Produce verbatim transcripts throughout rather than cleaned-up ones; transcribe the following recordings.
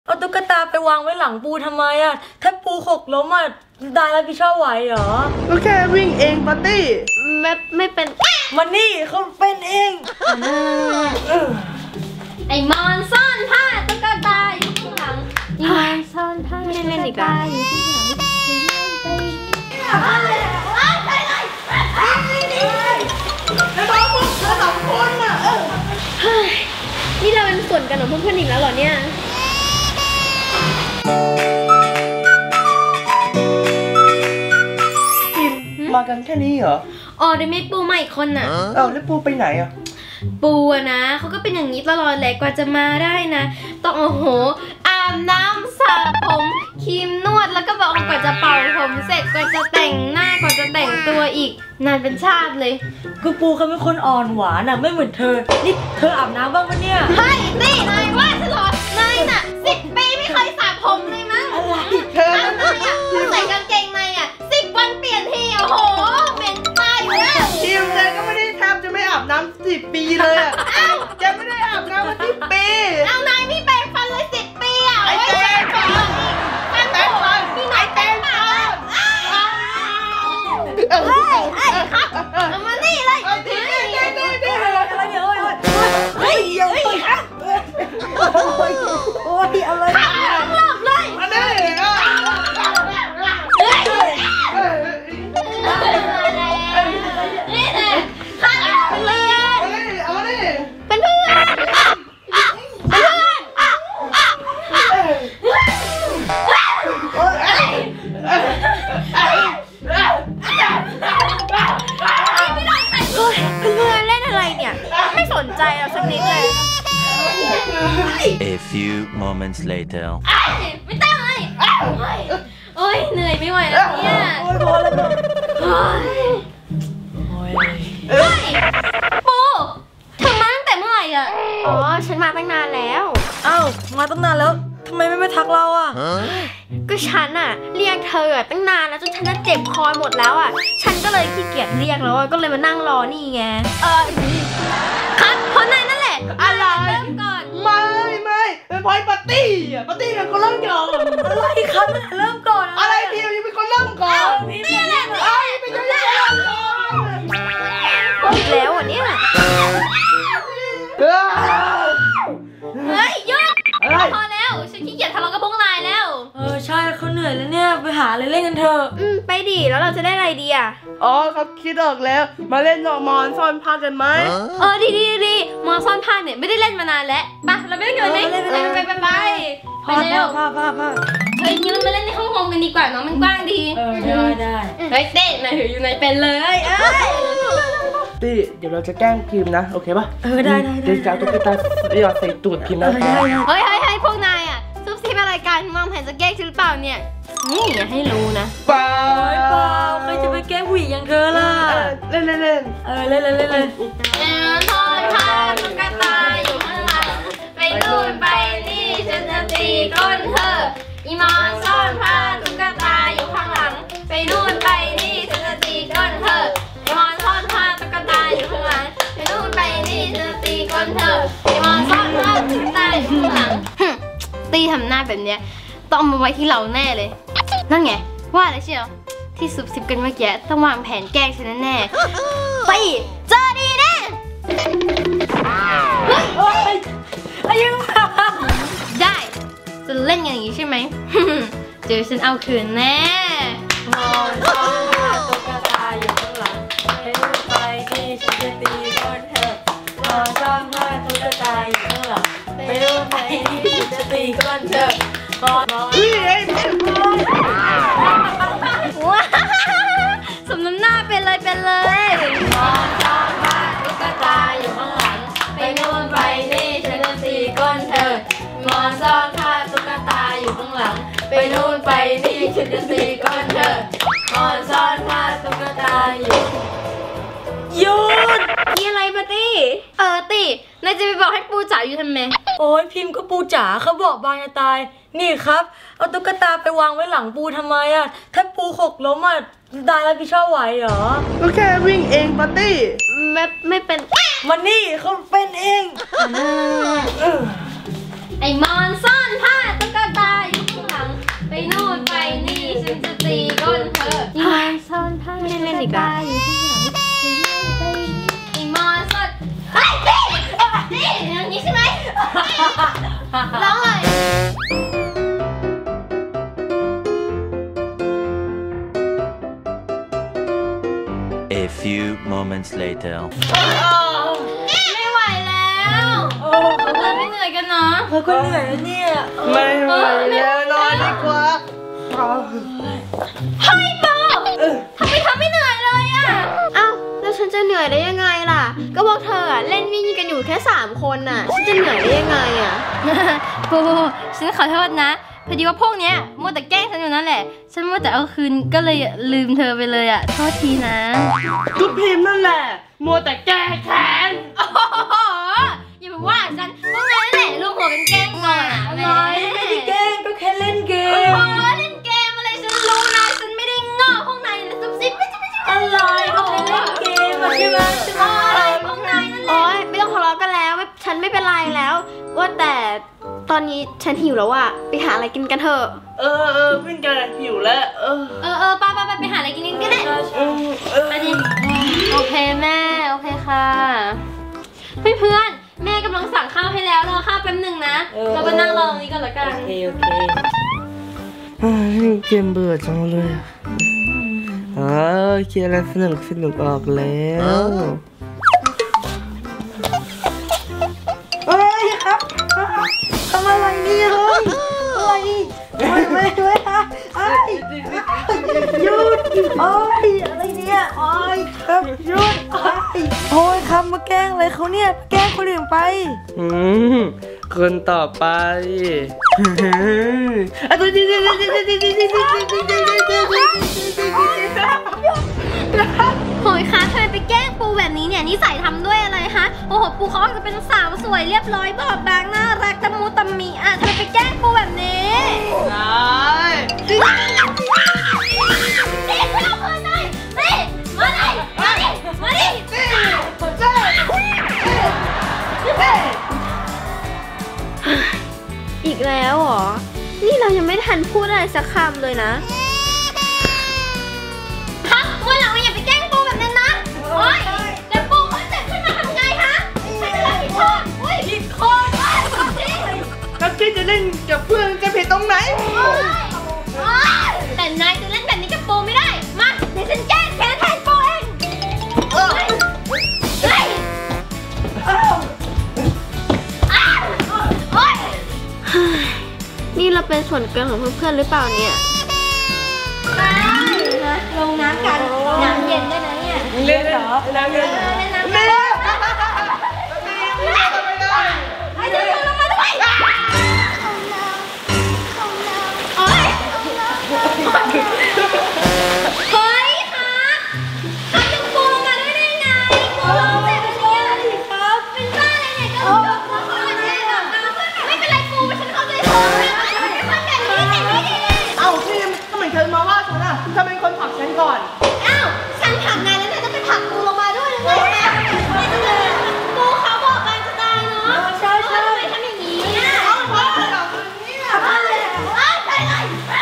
เอาตุ๊กตาไปวางไว้หลังปูทำไมอ่ะถ้าปูหกล้มอ่ะได้รับผิดชอบไหวเหรอก็แค่วิ่งเองปาร์ตี้ไม่ไม่เป็นมันนี่เขาเป็นเองไอ้มอนซ่อนผ้าตุ๊กตาอยู่ข้างหลังมอนซ่อนผ้าไม่ได้เล่นอีกแล้วอยู่ข้างหลังนี่เราเป็นส่วนกันของเพื่อนๆอีกแล้วเหรอเนี่ยมากันแค่นี้เหรออ๋อเดี๋ยวมีปูมาอีกคนน่ะเอ้าแล้วปูไปไหนอ่ะปูอะนะเขาก็เป็นอย่างนี้ตลอดแหละกว่าจะมาได้นะต้องโอ้โหอาบน้ำสระผมครีมนวดแล้วก็บอกกว่าจะเป่าผมเสร็จกว่าจะแต่งหน้ากว่าจะแต่งตัวอีกนานเป็นชาติเลยคือปูเขาเป็นคนอ่อนหวานอ่ะไม่เหมือนเธอนี่เธออาบน้ำบ้างปะเนี่ยเฮ้ยนี่นายว่าฉันเหรอนายน่ะสิบปีไม่เคยสระผมเลยมั้งอะไรเธออะไรอ่ะใส่กางเกงในอ่ะสิบวันเปลี่ยนทีโอ้โหเหม็นตายอยู่แล้วทีมเธอก็ไม่ได้ทำจะไม่อาบน้ำสิบปีเลยอ่ะเอ้าจะไม่ได้อาบน้ำมาสิบปีเอานายไม่แปรงฟันเลยสิบปีอ่ะไอ้แปรงฟันแปรงฟันพี่นายแปรงฟันเฮ้ยเฮ้ยครับเอามานี่เลยเฮ้ยเฮ้ยเฮ้ยเฮ้ยเฮ้ยอะไรเนี่ยเฮ้ยเฮ้ยเฮ้ยครับโอ้ยอะไรครับหลบเลยมาดิเฮ้ยนี่เลยข้าเป็นเลยเอามาดิเป็นเพื่อนเพื่อนเพื่อนเล่นอะไรเนี่ยไม่สนใจเราสักนิดเลย A few moments later ไม่ต้องเลยโอ้ยเหนื่อยไม่ไหวแล้วเนี่ยโอ้ยพอแล้วโอ้ยเฮ้ยปูเธอมาตั้งแต่เมื่อไหร่อ่ะอ๋อฉันมาตั้งนานแล้วอ้าวมาตั้งนานแล้วทำไมไม่มาทักเราอ่ะก็ฉันอ่ะเรียกเธอตั้งนานแล้วจนฉันจะเจ็บคอหมดแล้วอ่ะฉันก็เลยขี้เกียจเรียกแล้วก็เลยมานั่งรอนี่ไงเออครับเพราะนายนั่นแหละอะไรเริ่มก่อนไม่ไม่เป็นพอยปาร์ตี้อ่ะปาร์ตี้เป็นคนเริ่มก่อนอะไรครับเริ่มก่อนอะไรทีมยังเป็นคนเริ่มก่อนนี่แหละไอ้เป็นยังไงอีกแล้วอ่ะเนี่ยเฮ้ยหยุดพอแล้วฉันขี้เกียจทะเลาะกับพวกนายแล้วเออใช่เขาเหนื่อยแล้วเนี่ยไปหาอะไรเล่นกันเถอะอืมไปดิแล้วเราจะได้อะไรดีอ่ะอ๋อครับคิดออกแล้วมาเล่นนอมอนซ่อนผ้ากันไหมเออดีดีดีมอนซ่อนผ้าเนี่ยไม่ได้เล่นมานานแล้วไปเราไปเล่นกันไหมไปไปไปไปไปเร็วผ้าผ้าผ้าเฮ้ยงั้นเรามาเล่นในห้องโฮมกันดีกว่าเนาะมันกว้างดีเออได้ได้เฮ้ยเต้นายถืออยู่ในเป็นเลยเอ้ยตี้เดี๋ยวเราจะแกล้งพิมพ์นะโอเคป่ะเออได้ได้เดี๋ยวจะเอาตุ๊กตาเรียกใส่ตูดพิมพ์นะเฮ้ยเฮ้ยเฮ้ยพวกนายอ่ะซุบซิบอะไรกันวางแผนจะแกล้งฉันหรือเปล่าเนี่ยนี่อย่าให้รู้นะเปล่าเปล่าใครจะไปแกล้งผู้หญิงอย่างเธอล่ะเล่นเล่นเล่นเออเล่นเล่นเล่นเล่นเออทอดผ้าตุ๊กตาอยู่ข้างหลังไปนู่นไปนี่ฉันจะตีก้นเธออีมอนซ่อนผ้าตุ๊กตาอยู่ข้างหลังไปนู่นไปนี่ฉันจะตีก้นเธออีมอนซ่อนผ้าตุ๊กตาอยู่ข้างหลังไปนู่นไปนี่ฉันจะตีก้นเธออีมอนซ่อนผ้าตุ๊กตาอยู่ข้างหลังตีทำหน้าแบบเนี้ยต้องมาไว้ที่เราแน่เลยนั่นไงว่าอะไรเชียวที่ซุบซิบกันเมื่อกี้ต้องวางแผนแกล้งฉันแน่ตีเจอดีแน่อายุได้จะเล่นกันอย่างนี้ใช่ไหมเจอฉันเอาคืนแน่มอนซ่อนผ้าตุ๊กตาอยู่ข้างหลังไปนู่นไปนี่ฉันจะตีก้นเธอมอนซ่อนผ้าตุ๊กตาอยู่ข้างหลังไปนู่นไปนี่ฉันจะตีก้นเธอมอนมอนว้าสมน้ำหน้าเป็นเลยเป็นเลยมอนซ่อนผ้าตุ๊กตาอยู่ข้างหลังไปนู่นไปนี่ฉันจะตีก้นเธอมอนซ่อนผ้าตุ๊กตาอยู่ข้างหลังไปนู่นไปนี่ฉันจะตีก้นเธอมอนซ่อนผ้าตุ๊กตาอยู่หยุดมีอะไรปะตี้เออตี้นายจะไปบอกให้ปูจ๋าอยู่ทำไมโอ้ยพิมพ์ก็ปูจ๋าเขาบอกบางจะตายนี่ครับเอาตุ๊กตาไปวางไว้หลังปูทำไมอ่ะถ้าปูหกล้มอ่ะได้รับผิดชอบไหวเหรอก็แค่วิ่งเองปาร์ตี้ไม่ไม่เป็นมันนี่เขาเป็นเองไอ้มอนซ่อนผ้าตุ๊กตาอยู่ข้างหลังไปนู่นไปนี่ฉันจะตีก้นเธอไอ้มอนซ่อนผ้าตุ๊กตาอยู่ข้างหลังไอ้มอนซ่อนไอ้พี่นี่อย่างนี้ใช่ไหมร้องเลย A few moments later. ไม่ไหวแล้วเพื่อนไม่เหนื่อยกันเนาะเธอก็เหนื่อยแล้วเนี่ยไม่ไหวแล้วนอนดีกว่าเฮ้ยโบทำไมเธอไม่เหนื่อยเลยอ่ะเอ้าแล้วฉันจะเหนื่อยได้ยังไงล่ะก็พวกเธออะเล่นวิ่งกันอยู่แค่สามคนน่ะฉันจะเหนื่อยได้ยังไงอ่ะโบฉันขอโทษนะพอดีว่าพวกเนี้ยมัวแต่แกล้งฉันอยู่นั่นแหละฉันมัวแต่เอาคืนก็เลยลืมเธอไปเลยอ่ะโทษทีนะจุ๊บพิมพ์นั่นแหละมัวแต่แก้แค้นโอ้โหอย่ามาว่าฉันพวกนั้นแหละรวมหัวกันแกล้งก่อนอ่ะอะไรไม่ได้แกล้งก็แค่เล่นเกโอ้มโหเล่นเกมอะไรฉันรู้นะฉันไม่ได้งอพวกนายเลยซุบซิบไม่ใช่ไม่ใช่อะไรก็แค่เล่นเกมอะใช่ไหมใช่ไหมอะไรพวกนายนั่นแหละโอ๊ยไม่ต้องทะเลาะกันแล้วไม่ฉันไม่เป็นไรแล้ว ว่าแต่ตอนนี้ฉันหิวแล้วอะไปหาอะไรกินกันเถอะเออเออเพิ่งจะหิวแล้วเออเออเออไปไปไปไปหาอะไรกินกันก็ได้เออเออไปดิโอเคแม่โอเคค่ะเพื่อนเพื่อนแม่กำลังสั่งข้าวให้แล้วรอข้าวแป๊บหนึ่งนะเราไปนั่งรอตรงนี้ก่อนละกันโอเคโอเคเฮ้ยเกมเบื่อจังเลยอะเออเกมอะไรสนุกสนุกออกแล้วเฮ้ยครับทำอะไรเนี่ยเฮ้ยอะไรไม่ไม่ไม่ฮะไอ้หยุดโอ้ยอะไรเนี่ยโอ้ยครับหยุดโอ้ยครับมาแกล้งอะไรเขาเนี่ยแกล้งคนอื่นไปอืมคนต่อไปอะตัวนี้โหยคะทำไมไปแกล้งปูแบบนี้เนี่ยนิสัยทำด้วยอะไรฮะโอ้โหปูเขาอาจจะเป็นสาวสวยเรียบร้อยบอบบางน่ารักตะมูตะมีอ่ะทำไมไปแกล้งปูแบบนี้ได้นี่เพื่อนเพื่อนหน่อยนี่มาดิมาดิมาดิอีกแล้วเหรอนี่เรายังไม่ทันพูดอะไรสักคำเลยนะครับวันหลังเราอย่าไปแกล้งปูแบบนั้นนะโอ๊ยแต่ปูเขาเจ็บขึ้นมาทำไงฮะใครจะรับผิดชอบอุ้ยผิดคนเว้ยขอทีแล้วที่จะเล่นกับเพื่อนจะผิดตรงไหนแต่นายจะเล่นแบบนี้กับปูไม่ได้ มาเดี๋ยวฉันแก้แค้นแทนปูเองเฮ้ยเฮ้ยอ้าวโอ๊ยนี่เราเป็นส่วนเกินของเพื่อนๆหรือเปล่าเนี่ยไปนะลงน้ำกัน น้ำเย็นด้วยนะเนี่ยเล่นเหรอน้ำเล่นเออเล่นน้ำเล่กันนไอ้เจ้าลงมาด้วยโอ๊ยเฮ้ยคะทำเป็นปูลงมาด้วยได้ไงปูลงเจ็บแบบนี้ครับเป็นบ้าอะไรเนี่ยก็ลงมาขอแน่หรอกนะไม่เป็นไรปูฉันเข้าใจเธอไม่ทำแบบนี้แต่ไม่ดีเอ้าพี่ทำไมเธอมาว่าฉันอ่ะเธอเป็นคนผลักฉันก่อนอ้าวฉันผลักนายแล้วนายต้องไปผลักปูลงมาด้วยหรือไงไม่จะเลยปูเขาบอกกันจะตายเนาะใช่ใช่ทำไมทำอย่างนี้อ่ะเอาไปเลยเอาไปเลย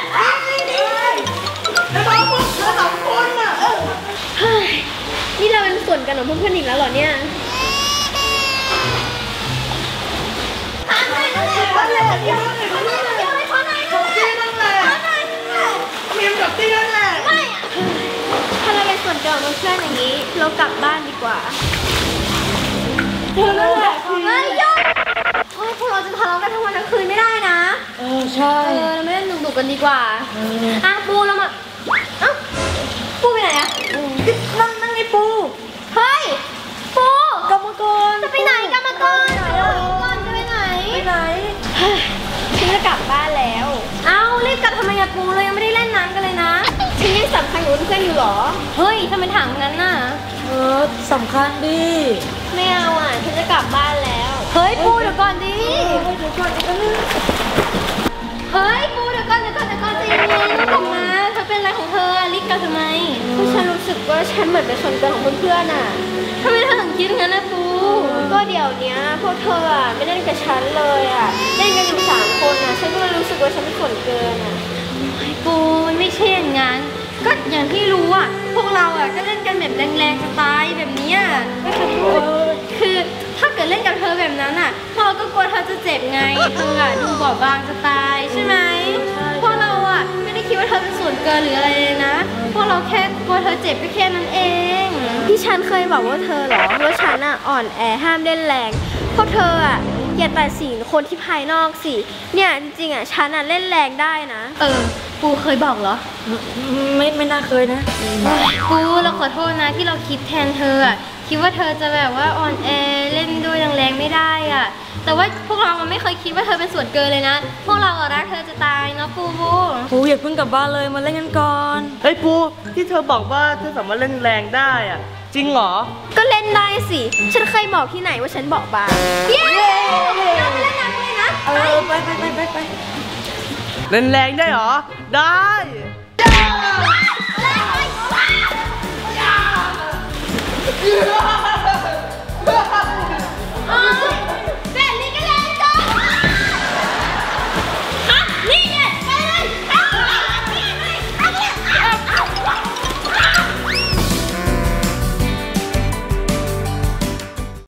แล้วน้องพวกเธอสองคนอ่ะเฮ้ยนี่เราเป็นส่วนเกินของเพื่อนๆอีกแล้วเหรอเนี่ยทำเลยนั่นแหละนั่นแหละเดี๋ยวเดี๋ยวเดี๋ยวเดี๋ยวให้เขาหน่อยตีนั่นแหละพิมกับตีนั่นแหละไม่อะถ้าเราเป็นส่วนเกินของเพื่อนๆอย่างนี้ เรากลับบ้านดีกว่าเธอนั่นแหละเฮ้ยหยุดเฮ้ยพวกเราจะทะเลาะกันทั้งวันทั้งคืนไม่ได้นะเออใช่เออเราไม่เล่นหนุกๆกันดีกว่าอ่ะปูเรามาเอ้าปูไปไหนอะนั่งนั่งไอ้ปูเฮ้ยปูกรรมกรจะไปไหนกรรมกรกรรมกรจะไปไหนไปไหนฉันจะกลับบ้านแล้วเอ้ารีบกลับทำไมอะปูเรายังไม่ได้เล่นน้ำกันเลยนะฉันยังสำคัญกับเพื่อนๆอยู่เหรอเฮ้ยทำไมถามงั้นน่ะเออสำคัญดิไม่เอาอ่ะ ฉันจะกลับบ้านแล้วเฮ้ยปูเดี๋ยวก่อนดิเดี๋ยวก่อนเออเฮ้ยปูเดี๋ยวก่อนเดี๋ยวก่อนเดี๋ยวก่อนใจเย็นๆกลับมาเธอเป็นอะไรของเธอรีบกลับทำไมเพราะฉันรู้สึกว่าฉันเหมือนเป็นส่วนเกินของเพื่อนๆอ่ะทำไมเธอถึงคิดงั้นนะปูก็เดี๋ยวนี้พวกเธออ่ะไม่เล่นกับฉันเลยอ่ะเล่นกันอยู่สามคนอ่ะฉันก็เลยรู้สึกว่าฉันเป็นส่วนเกินอ่ะปูมันไม่ใช่อย่างนั้นก็อย่างที่รู้อ่ะพวกเราอ่ะก็เล่นกันแบบแรงๆสไตล์แบบนี้อ่ะคือถ้าเกิดเล่นกับเธอแบบนั้นอ่ะพวกเราก็กลัวเธอจะเจ็บไงเธออ่ะดูบอบบางสไตล์ใช่ไหมพวกเราอ่ะไม่ได้คิดว่าเธอเป็นส่วนเกินหรืออะไรเลยนะพวกเราแค่กลัวเธอเจ็บก็แค่นั้นเองที่ฉันเคยบอกว่าเธอเหรอว่าฉันอ่ะอ่อนแอห้ามเล่นแรงเพราะเธออ่ะอย่าตัดสินคนที่ภายนอกสิเนี่ยจริงๆอ่ะฉันอ่ะเล่นแรงได้นะเออปูเคยบอกเหรอไม่ไม่น่าเคยนะปูเราขอโทษนะที่เราคิดแทนเธออ่ะคิดว่าเธอจะแบบว่าอ่อนแอเล่นด้วยแรงๆไม่ได้อ่ะแต่ว่าพวกเราไม่เคยคิดว่าเธอเป็นส่วนเกินเลยนะพวกเราอะรักเธอจะตายเนาะปูปูปูอย่าเพิ่งกลับบ้านเลยมาเล่นกันก่อนเฮ้ยปูที่เธอบอกว่าเธอสามารถเล่นแรงได้อะจริงเหรอก็เล่นได้สิฉันเคยบอกที่ไหนว่าฉันบอกบางเย้เราไปเล่นน้ำเลยนะเออไปไปไปไปไปเล่นแรงได้เหรอได้